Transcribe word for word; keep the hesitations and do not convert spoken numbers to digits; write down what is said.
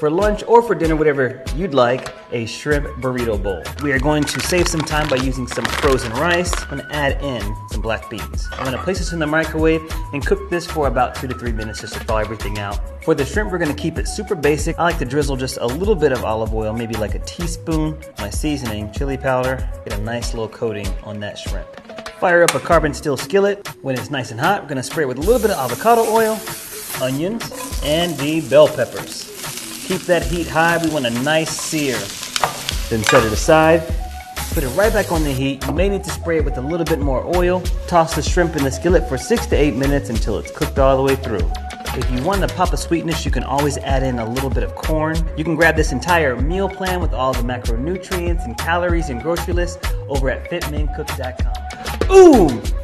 for lunch or for dinner, whatever you'd like, a shrimp burrito bowl. We are going to save some time by using some frozen rice. I'm gonna add in some black beans. I'm gonna place this in the microwave and cook this for about two to three minutes just to thaw everything out. For the shrimp, we're gonna keep it super basic. I like to drizzle just a little bit of olive oil, maybe like a teaspoon. My seasoning, chili powder, get a nice little coating on that shrimp. Fire up a carbon steel skillet. When it's nice and hot, we're gonna spray it with a little bit of avocado oil, onions, and the bell peppers. Keep that heat high, we want a nice sear. Then set it aside, put it right back on the heat. You may need to spray it with a little bit more oil. Toss the shrimp in the skillet for six to eight minutes until it's cooked all the way through. If you want to pop a sweetness, you can always add in a little bit of corn. You can grab this entire meal plan with all the macronutrients and calories and grocery lists over at fit men cook dot com. Ooh!